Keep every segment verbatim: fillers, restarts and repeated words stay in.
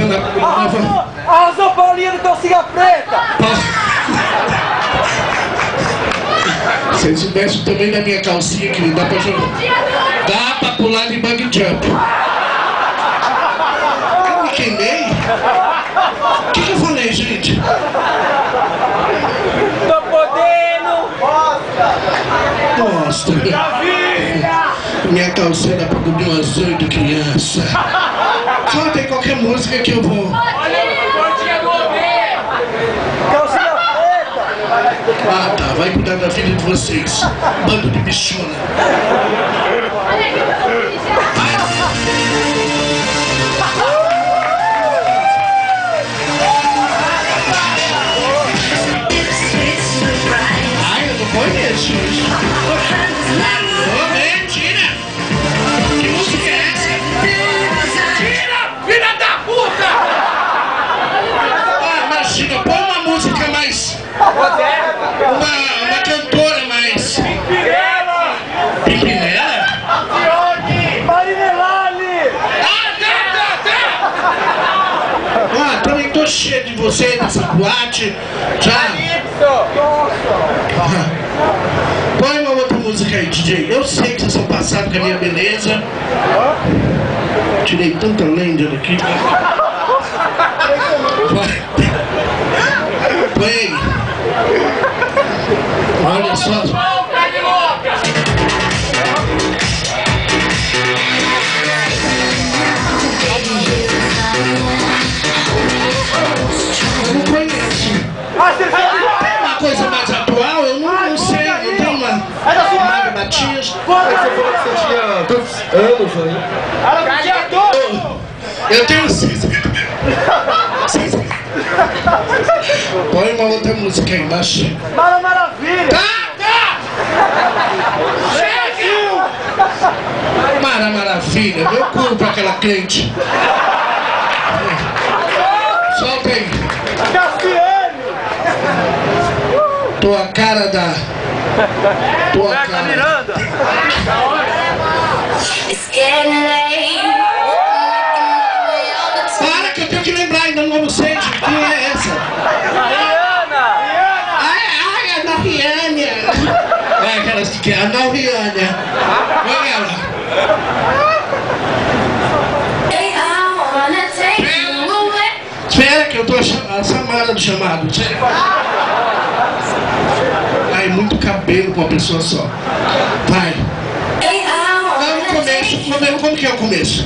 na... Arrasou, arrasou Paulinha do calcinha preta! Se eles soubessem o tamanho da minha calcinha, que dá pra jogar. Dá pra pular de bug jump. Eu me queimei? O que, que eu falei, gente? Tô podendo! Mostra. Minha calcinha dá pra cobrir umas oito crianças. Canta aí qualquer música que eu vou. Calcinha preta! Ah, tá. Vai cuidar da vida de vocês. Bando de bichona. Ai, eu não conheço. Ô, mentira! Que música é essa? Tira, filha da puta! Ah, imagina, põe uma música mais... Uma, uma cantora mais... Pimpinela! Pimpinela? Marinelali! Ah, tá, tá, tá! Ah, também tô cheio de você nessa boate. Já. Põe uma outra música aí, D J. Eu sei que vocês são passados com a minha beleza. Tirei tanta lenda daqui. Põe. Põe aí. Olha só. Eu não conheço. Tem uma coisa mais atual? Eu não, não sei. Não tem uma. Mário Matias. Você falou que você tinha tantos anos aí. Eu tenho seis. Seis. Põe uma outra música aí embaixo. Mara Maravilha! Tá, tá! Chega! Mara Maravilha, meu cu pra aquela crente. Solta aí. Cassiane! Tô a cara da... Tô a cara... Miranda! Para que eu tenho que lembrar, ainda não sei de quem é essa. Rihanna! Ai, ai, a Ana Rihanna. É aquelas que querem, a Ana Rihanna. Põe ela. Espera que eu tô a chamada do chamado. Ai, muito cabelo com uma pessoa só. Vai. Vai no começo. Como, como que é o começo?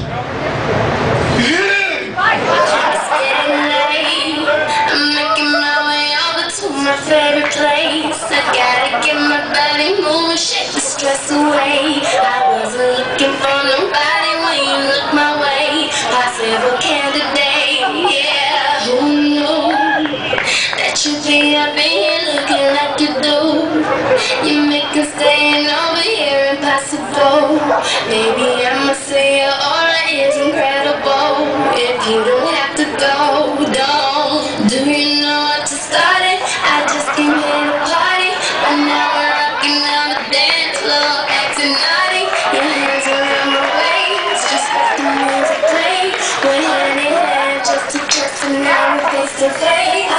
My favorite place, I gotta get my body moving, shake the stress away. I wasn't looking for nobody when you look my way. Possible candidate, yeah. Who knew that you'd be up in here looking like you do? You make us staying over here impossible. Maybe I'ma say your aura is incredible. If you don't have to go, don't. Do you know what to start it? I just came here to party, but now we're rocking on the dance floor, acting naughty. Your hands around my waist, just let the music play. We're hand in hand, just to trust, and now we're face to face.